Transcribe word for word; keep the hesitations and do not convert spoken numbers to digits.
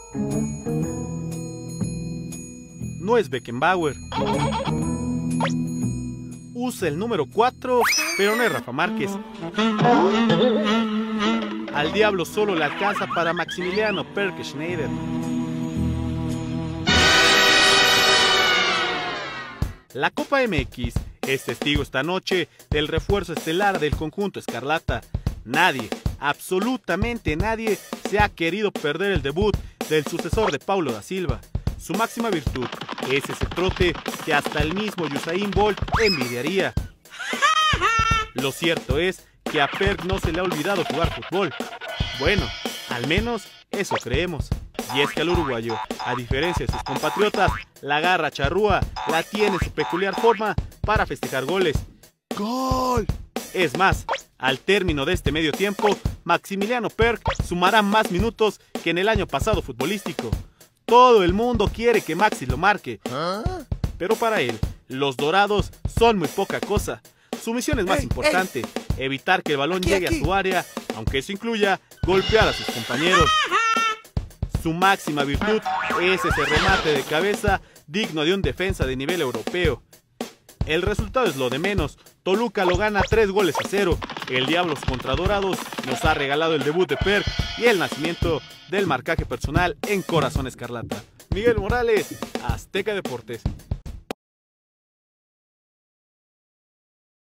No es Beckenbauer. Usa el número cuatro, pero no es Rafa Márquez. Al diablo solo le alcanza para Maximiliano Perk Schneider. La Copa M X es testigo esta noche del refuerzo estelar del conjunto escarlata. Nadie, absolutamente nadie, se ha querido perder el debut del sucesor de Paulo da Silva. Su máxima virtud es ese trote que hasta el mismo Usain Bolt envidiaría. Lo cierto es que a Perk no se le ha olvidado jugar fútbol. Bueno, al menos eso creemos. Y es que al uruguayo, a diferencia de sus compatriotas, la garra charrúa la tiene su peculiar forma para festejar goles. ¡Gol! Es más, al término de este medio tiempo, Maximiliano Perk sumará más minutos que en el año pasado futbolístico. Todo el mundo quiere que Maxi lo marque, pero para él, los dorados son muy poca cosa. Su misión es más importante, evitar que el balón llegue a su área, aunque eso incluya golpear a sus compañeros. Su máxima virtud es ese remate de cabeza digno de un defensa de nivel europeo. El resultado es lo de menos. Toluca lo gana tres goles a cero. El Diablos contra Dorados nos ha regalado el debut de Perk y el nacimiento del marcaje personal en Corazón Escarlata. Miguel Morales, Azteca Deportes.